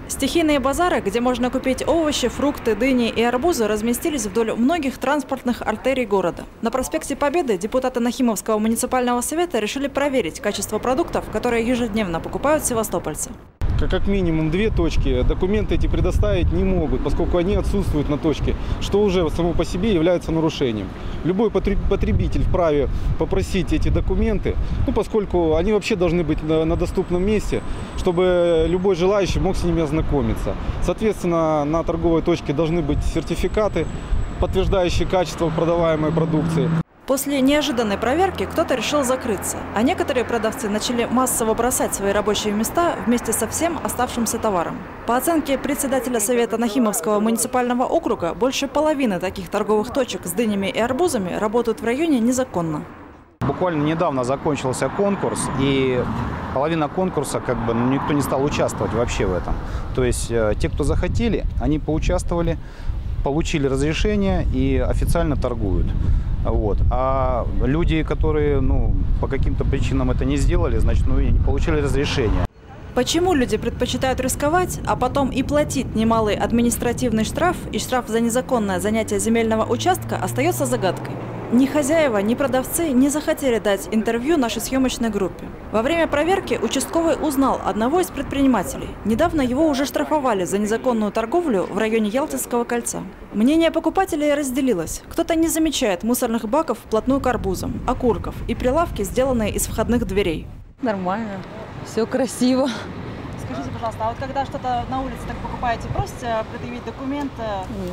Стихийные базары, где можно купить овощи, фрукты, дыни и арбузы, разместились вдоль многих транспортных артерий города. На проспекте Победы депутаты Нахимовского муниципального совета решили проверить качество продуктов, которые ежедневно покупают севастопольцы. Как минимум 2 точки документы эти предоставить не могут, поскольку они отсутствуют на точке, что уже само по себе является нарушением. Любой потребитель вправе попросить эти документы, поскольку они вообще должны быть на доступном месте, чтобы любой желающий мог с ними ознакомиться. Соответственно, на торговой точке должны быть сертификаты, подтверждающие качество продаваемой продукции. После неожиданной проверки кто-то решил закрыться, а некоторые продавцы начали массово бросать свои рабочие места вместе со всем оставшимся товаром. По оценке председателя Совета Нахимовского муниципального округа, больше половины таких торговых точек с дынями и арбузами работают в районе незаконно. Буквально недавно закончился конкурс, и половина конкурса никто не стал участвовать вообще в этом. То есть те, кто захотели, они поучаствовали, получили разрешение и официально торгуют. А люди, которые по каким-то причинам это не сделали, значит, не получили разрешение. Почему люди предпочитают рисковать, а потом и платить немалый административный штраф и штраф за незаконное занятие земельного участка, остается загадкой. Ни хозяева, ни продавцы не захотели дать интервью нашей съемочной группе. Во время проверки участковый узнал одного из предпринимателей. Недавно его уже штрафовали за незаконную торговлю в районе Ялтинского кольца. Мнение покупателей разделилось. Кто-то не замечает мусорных баков вплотную к арбузам, окурков и прилавки, сделанные из входных дверей. Нормально, все красиво. Скажите, пожалуйста, а вот когда что-то на улице так покупаете, просите предъявить документ? Нет.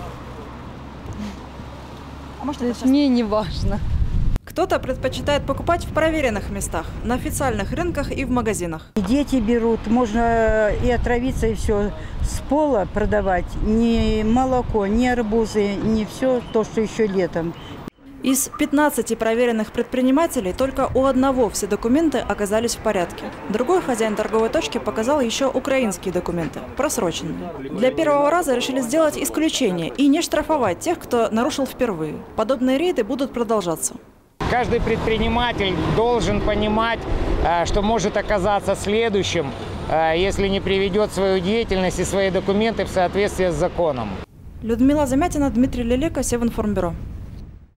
А может, это мне не важно. Кто-то предпочитает покупать в проверенных местах, на официальных рынках и в магазинах. И дети берут, можно и отравиться, и все. С пола продавать ни молоко, ни арбузы, ни все то, что еще летом. Из 15 проверенных предпринимателей только у одного все документы оказались в порядке. Другой хозяин торговой точки показал еще украинские документы, просроченные. Для первого раза решили сделать исключение и не штрафовать тех, кто нарушил впервые. Подобные рейды будут продолжаться. Каждый предприниматель должен понимать, что может оказаться следующим, если не приведет свою деятельность и свои документы в соответствие с законом. Людмила Замятина, Дмитрий Лелека, Севинформбюро.